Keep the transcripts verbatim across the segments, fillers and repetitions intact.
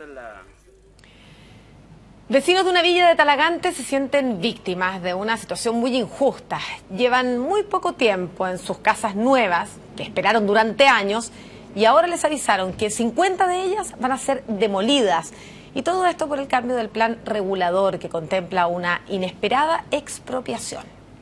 Vecinos de una villa de Talagante se sienten víctimas de una situación muy injusta. Llevan muy poco tiempo en sus casas nuevas, que esperaron durante años, y ahora les avisaron que cincuenta de ellas van a ser demolidas. Y todo esto por el cambio del plan regulador que contempla una inesperada expropiación.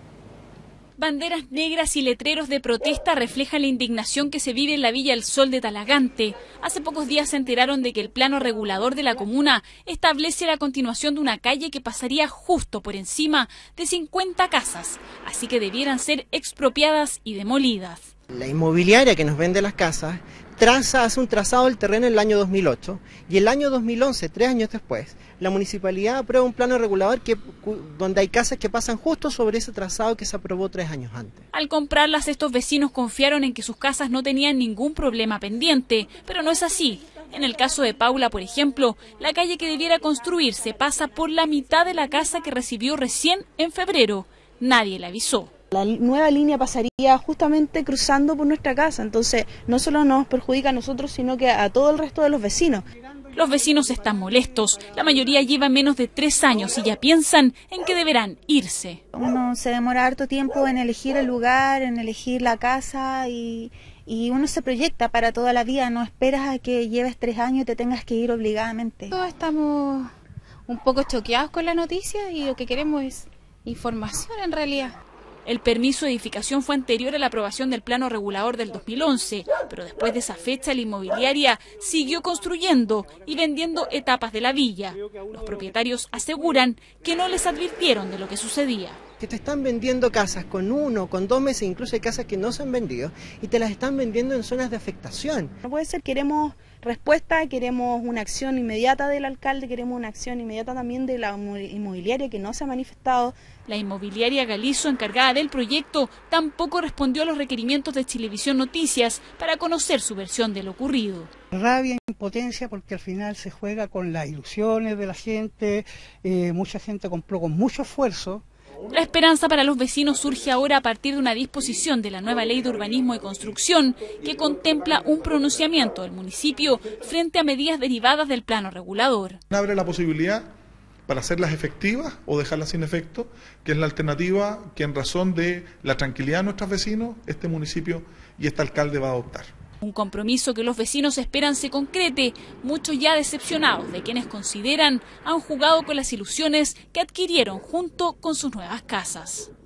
Banderas negras y letreros de protesta reflejan la indignación que se vive en la Villa El Sol de Talagante. Hace pocos días se enteraron de que el plano regulador de la comuna establece la continuación de una calle que pasaría justo por encima de cincuenta casas, así que debieran ser expropiadas y demolidas. La inmobiliaria que nos vende las casas traza, hace un trazado del terreno en el año dos mil ocho y el año dos mil once, tres años después, la municipalidad aprueba un plano regulador que, donde hay casas que pasan justo sobre ese trazado que se aprobó tres años antes. Al comprarlas, estos vecinos confiaron en que sus casas no tenían ningún problema pendiente, pero no es así. En el caso de Paula, por ejemplo, la calle que debiera construirse pasa por la mitad de la casa que recibió recién en febrero. Nadie le avisó. La nueva línea pasaría justamente cruzando por nuestra casa, entonces no solo nos perjudica a nosotros, sino que a todo el resto de los vecinos. Los vecinos están molestos, la mayoría lleva menos de tres años y ya piensan en que deberán irse. Uno se demora harto tiempo en elegir el lugar, en elegir la casa y, y uno se proyecta para toda la vida, no esperas a que lleves tres años y te tengas que ir obligadamente. Todos estamos un poco choqueados con la noticia y lo que queremos es información en realidad. El permiso de edificación fue anterior a la aprobación del plano regulador del dos mil once, pero después de esa fecha la inmobiliaria siguió construyendo y vendiendo etapas de la villa. Los propietarios aseguran que no les advirtieron de lo que sucedía. Que te están vendiendo casas con uno, con dos meses, incluso hay casas que no se han vendido y te las están vendiendo en zonas de afectación. No puede ser, queremos respuesta, queremos una acción inmediata del alcalde, queremos una acción inmediata también de la inmobiliaria que no se ha manifestado. La inmobiliaria Galizo, encargada del proyecto, tampoco respondió a los requerimientos de Chilevisión Noticias para conocer su versión de lo ocurrido. Rabia, impotencia, porque al final se juega con las ilusiones de la gente, eh, mucha gente compró con mucho esfuerzo. La esperanza para los vecinos surge ahora a partir de una disposición de la nueva Ley de Urbanismo y Construcción que contempla un pronunciamiento del municipio frente a medidas derivadas del plano regulador. Abre la posibilidad para hacerlas efectivas o dejarlas sin efecto, que es la alternativa que en razón de la tranquilidad de nuestros vecinos, este municipio y este alcalde va a adoptar. Un compromiso que los vecinos esperan se concrete, muchos ya decepcionados de quienes consideran han jugado con las ilusiones que adquirieron junto con sus nuevas casas.